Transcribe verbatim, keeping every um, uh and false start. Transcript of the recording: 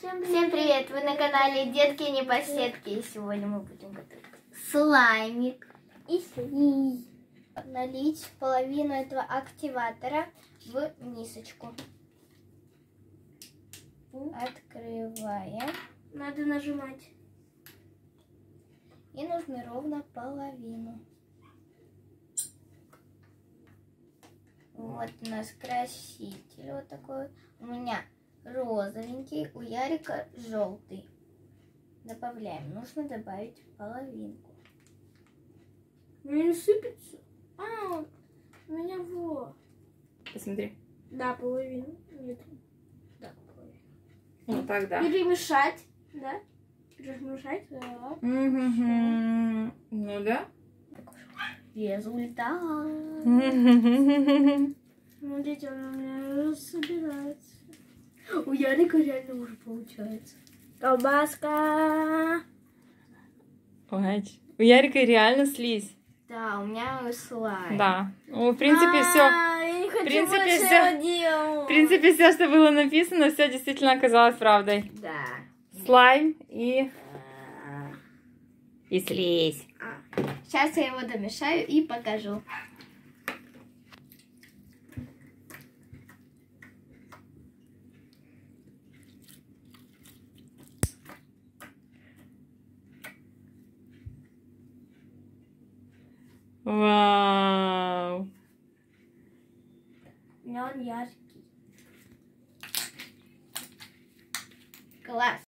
Всем привет. Всем привет! Вы на канале Детки Непоседки. И сегодня мы будем готовить слаймик. И слиз. Налить половину этого активатора в мисочку. Открываем. Надо нажимать. И нужно ровно половину. Вот у нас краситель вот такой. У меня розовенький, у Ярика желтый. Добавляем. Нужно добавить половинку. У меня не сыпется. А, у меня вот. Посмотри. Да, половину. Нет. Да, половину. Вот так, да. Перемешать. Да? Перемешать. Да. Мгм. Ну да. Результат. Смотрите, он у меня собирается. У Ярика реально уже получается. Колбаска. Ой, у Ярика реально слизь. Да, у меня слайм. Да. Ну, в принципе, все. А, я не хочу В принципе, больше всё. его делать. В принципе, все, что было написано, все действительно оказалось правдой. Да. Слайм и... И слизь. Сейчас я его домешаю и покажу. Вау. У меня он яркий. Класс.